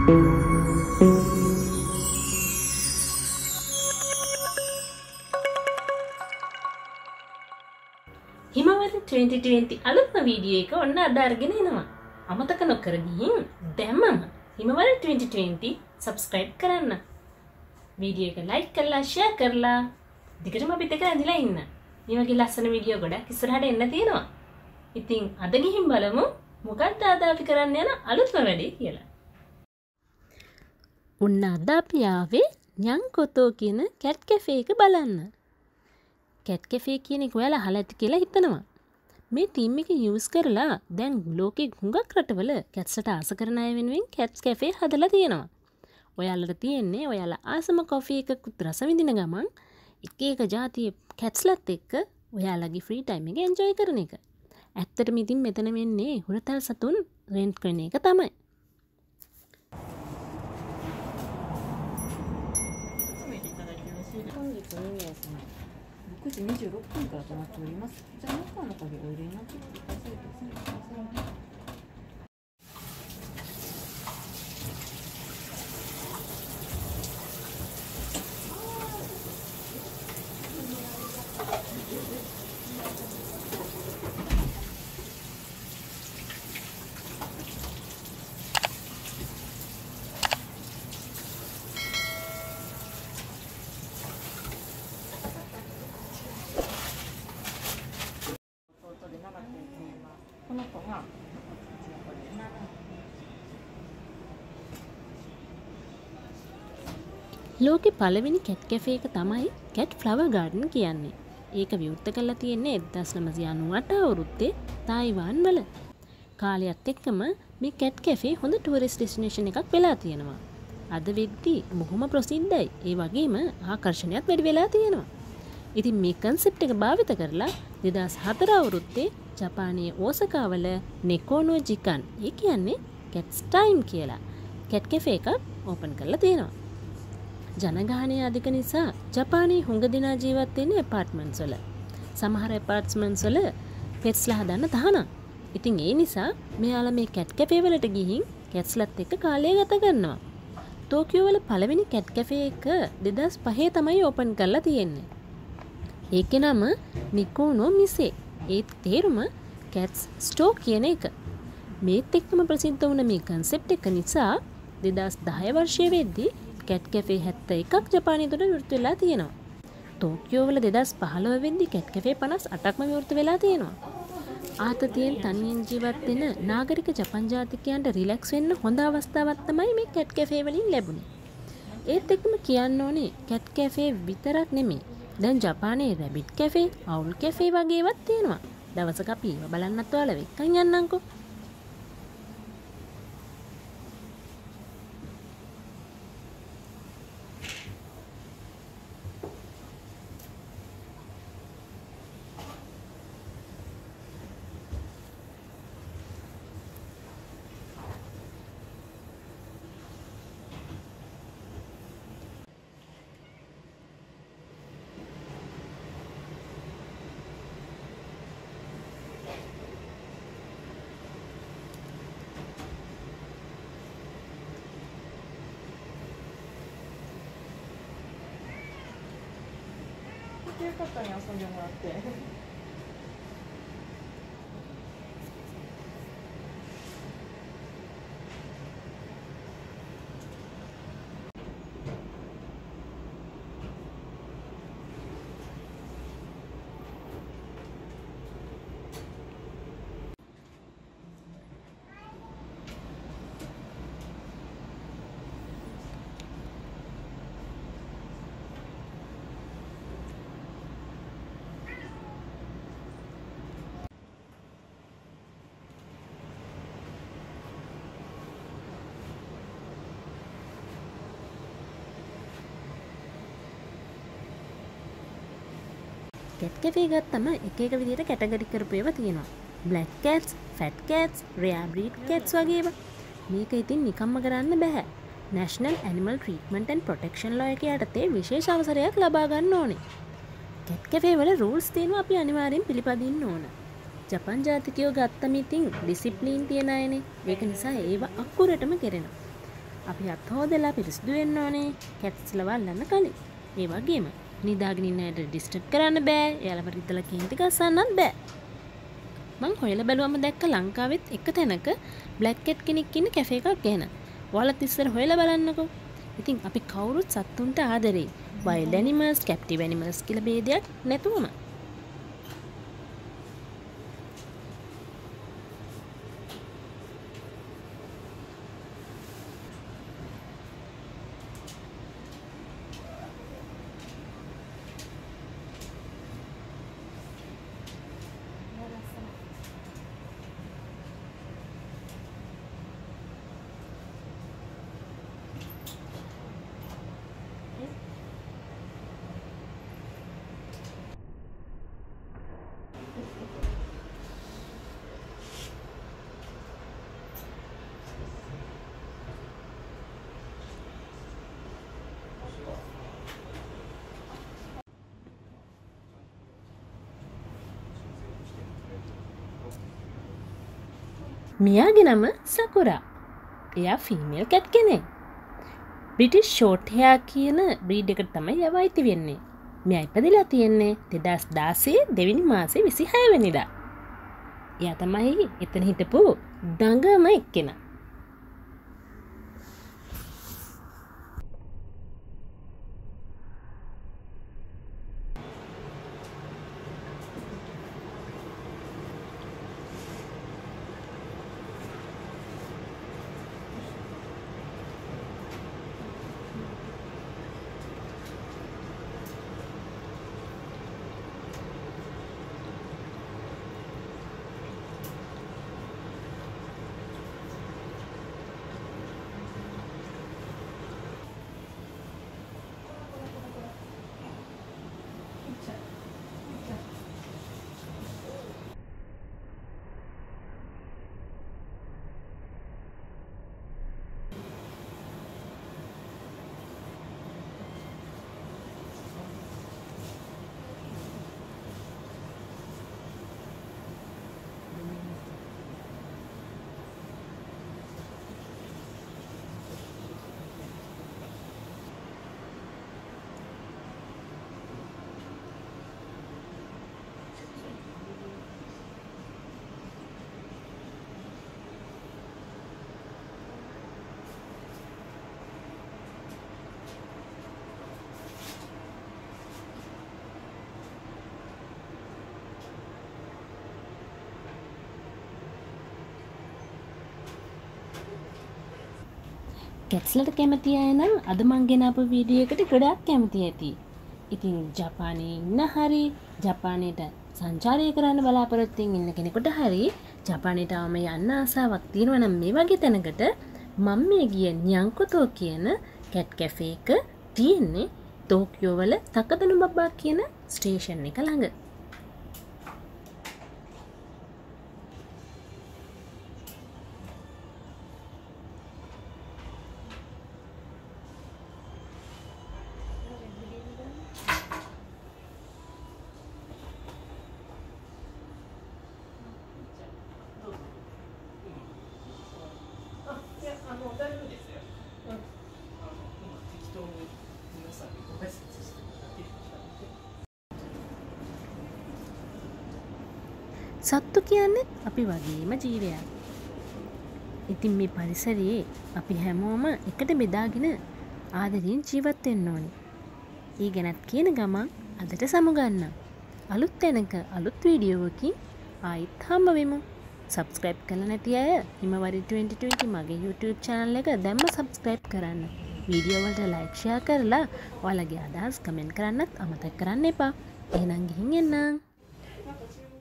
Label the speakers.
Speaker 1: හිමවල 2020 අලුත්ම වීඩියෝ එක ඔන්න අද අරගෙන එනවා. අමතක නොකර ගිහින් දැම්මම හිමවල 2020 subscribe කරන්න. වීඩියෝ එක like කරලා share කරලා දිගටම අපිත් එක්ක ඇඳිලා ඉන්න. මේ වගේ ලස්සන වීඩියෝ ගොඩක් ඉස්සරහට එන්න තියෙනවා. ඉතින් අද ගිහින් බලමු මොකක්ද අද අපි කරන්න යන අලුත්ම වැඩේ කියලා. උන්න අද අපි ආවේ ඤංකොතෝ කියන කැට් කැෆේ එක බලන්න. කැට් කැෆේ කියන එක ඔයාලා අහලා ඇති කියලා හිතනවා. මේ ටීම් එක යූස් කරලා දැන් ලෝකේ හුඟක් රටවල කැට්ස්ට ආස කරන අය වෙනුවෙන් කැට්ස් කැෆේ හදලා තියෙනවා. ඔයාලට තියෙන්නේ ඔයාලා ආසම කොෆි එකකුත් රස විඳින ගමන් එක එක જાතියේ කැට්ස්ලත් එක්ක ඔයාලගේ ෆ්‍රී ටයිම් එක එන්ජොයි කරන එක. ඇත්තටම ඉතින් මෙතන වෙන්නේ හුරතල් සතුන් රෙන්ට් කරන එක තමයි.9時26分からとなっております。じゃあ、中の鍵お入れになってくださいですね。この子がලෝකෙ පළවෙනි කැට් කැෆේ එක තමයි කැට් ෆ්ලවර් ගාඩන් කියන්නේ. ඒක විවෘත කරලා තියෙන්නේ 1998 අවුරුද්දේ තායිවාන් වල. කාලයත් එක්කම මේ කැට් කැෆේ හොඳ ටූරිස්ට් ඩෙස්ටිනේෂන් එකක් වෙලා තියෙනවා. අද වෙද්දී බොහොම ප්‍රසිද්ධයි. ඒ වගේම ආකර්ෂණයත් වැඩි වෙලා තියෙනවා. ඉතින් මේ කන්සෙප්ට් එක භාවිත කරලා 2004 අවුරුද්දේ ජපානයේ ඕසකාවල නෙකෝනෝ ජිකන් ඒ කියන්නේ කැට්ස් ටයිම් කියලා කැට් කැෆේ එකක් ඕපන් කරලා තියෙනවා. ජනගහනය අධික නිසා ජපානයේ හුඟ දෙනා ජීවත් වෙන්නේ ඇපාර්ට්මන්ට්ස් වල. සමහර ඇපාර්ට්මන්ට්ස් වල පෙට්ස්ලා හදන්න තහනම්. ඉතින් ඒ නිසා මෙයාලා මේ කැට් කැෆේ වලට ගිහින් කැට්ස්ලත් එක්ක කාලය ගත කරනවා. ටෝකියෝ වල පළවෙනි කැට් කැෆේ එක 2005 තමයි ඕපන් කරලා තියෙන්නේ. ඒකේ නම නිකෝනෝ මිසේ. ඒ තේරුම කැට්ස් ස්ටෝ කියන එක. මේත් එක්කම ප්‍රසිද්ධ වුණ මේ කන්සෙප්ට් එක නිසා 2010 වර්ෂයේ වෙද්දී කැට් කැෆේ 71ක් ජපානයේ තුල විවෘත වෙලා තියෙනවා. ටෝකියෝ වල 2015 වෙද්දී කැට් කැෆේ 58ක්ම විවෘත වෙලා තියෙනවා. ආතතියෙන් තනියෙන් ජීවත් වෙන නාගරික ජපන් ජාතිකයන්ට රිලැක්ස් වෙන්න හොඳ අවස්ථාවක් තමයි මේ කැට් කැෆේ වලින් ලැබුණේ. ඒත් එක්කම කියන්න ඕනේ කැට් කැෆේ විතරක් නෙමෙයි. දැන් ජපානයේ රැබිට් කැෆේ, අවුල් කැෆේ වගේ ඒවාත් තියෙනවා. දවසක අපි ඒවා බලන්නත් ඔයාලා වෙක්කන් යන්නම්කෝ.よかったね、遊んでもらって。කැට් කැෆේ ගත්තම එක එක විදිහට කැටගරි කරපු ඒවා තියෙනවා. බ්ලැක් කැට්ස්, ෆැට් කැට්ස්, රෙයා බ්‍රීඩ් කැට්ස් වගේ ඒවා. මේක ඉතින් නිකම්ම කරන්න බෑ. National Animal Treatment and Protection Law එකේ යටතේ විශේෂ අවසරයක් ලබා ගන්න ඕනේ. කැට් කැෆේ වල රූල්ස් තියෙනවා අපි අනිවාර්යෙන් පිළිපදින්න ඕන. ජපන් ජාතිකයෝ ගත්තම ඉතින් ඩිසිප්ලින් තියන අයනේ. ඒක නිසා ඒවා අකුරටම කරනවා. අපි අත් හොදලා පිරිසිදු වෙන්න ඕනේ කැට්ස්ලා වල්ලන්න කලින්. ඒ වගේම නිදාගෙන ඉන්න අයට ඩිස්ටර්බ් කරන්න බෑ. එයාලව රිද්දලා කේන්ති ගස්සන්නත් බෑ. මං හොයලා බැලුවම දැක්ක ලංකාවෙත් එක තැනක බ්ලැක් කැට් කෙනෙක් ඉන්න කැෆේ එකක් ගැන. ඔයාලත් ඉස්සර හොයලා බලන්නකෝ. ඉතින් අපි කවුරුත් සත්තුන්ට ආදරෙයි. wild animals, captive animals කියලා ભેදයක් නැතුවම. මියාගේ නම සකුරා. එයා ෆීමේල් කැට් කෙනෙක්. බ්‍රිටිෂ් ෂෝට් හෙයා කියන බ්‍රීඩ් එකට තමයි එයාව අයිති වෙන්නේ. මෙයා ඉපදිලා තියෙන්නේ 2016 දෙවෙනි මාසේ 26 වෙනිදා. එයා තමයි එතන හිටපු දඟම එක්කෙනා. කැට්ස්ලට කැමති අය නම් අද මං ගෙනාපු වීඩියෝ එකට ගොඩාක් කැමති ඇති. ඉතින් ජපානයේ ඉන්න හරි ජපානයට සංචාරය කරන්න බලාපොරොත්තු ඉන්න කෙනෙකුට හරි ජපානයට ආවම යන්න ආසාවක් තියෙනවා නම් මේ වගේ තැනකට මම මේ ගිය නියංකොතෝ කියන කැට් කැෆේ එක තියෙන්නේ ටෝකියෝ වල තකදනු බබා කියන ස්ටේෂන් එක ළඟ. සත්තු කියන්නේ අපි වගේම ජීවයක්. ඉතින් මේ පරිසරයේ අපි හැමෝම එකට බෙදාගෙන ආදරයෙන් ජීවත් වෙන්න ඕනේ. ඒ ගැනත් කියන ගමන් අදට සමුගන්නම්. අලුත් තැනක අලුත් වීඩියෝවකින් ආයිත් හම්බ වෙමු. සබ්ස්ක්‍රයිබ් කරලා නැති අය හිමවරි 2020 මගේ YouTube channel එක දැම්ම සබ්ස්ක්‍රයිබ් කරන්න. වීඩියෝ වලට like share කරලා ඔයාලගේ අදහස් කමෙන්ට් කරන්නත් අමතක කරන්න එපා. එහෙනම් ගිහින් එන්නම්.